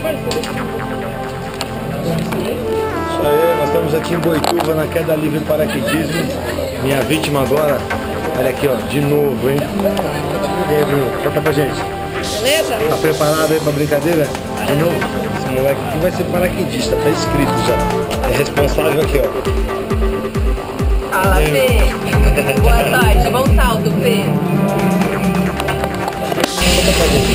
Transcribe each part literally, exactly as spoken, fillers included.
Isso aí, nós estamos aqui em Boituva, na queda livre em paraquedismo. Minha vítima agora, olha aqui ó, de novo, hein? E aí, Bruno, conta pra gente. Beleza? Tá preparado aí pra brincadeira? De novo? Esse moleque aqui vai ser paraquedista, tá escrito já. É responsável aqui, ó. Fala, Fê. Boa tarde, bom salto, Fê. Conta pra gente.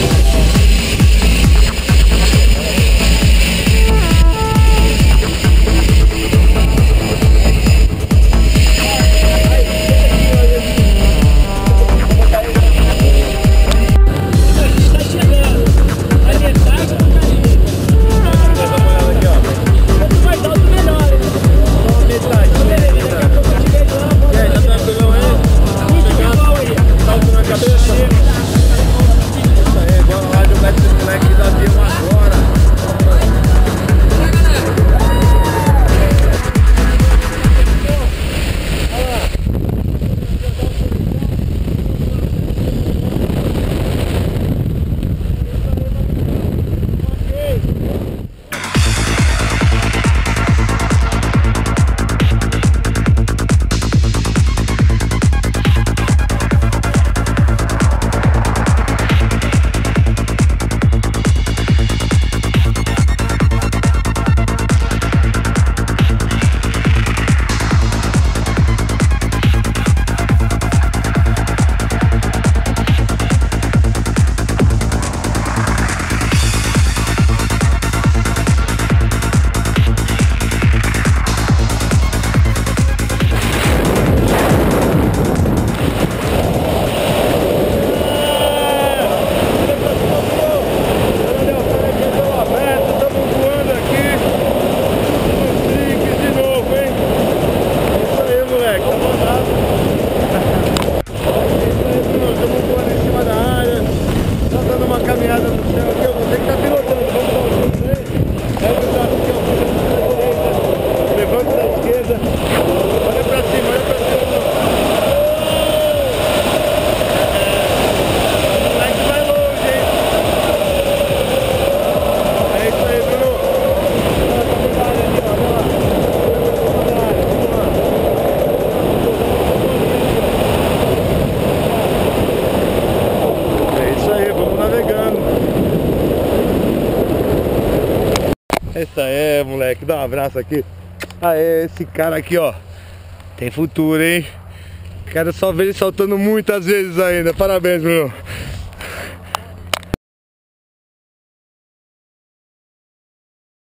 Essa é, moleque, dá um abraço aqui. Aê, esse cara aqui, ó, tem futuro, hein? Quero só ver ele saltando muitas vezes ainda. Parabéns, Bruno.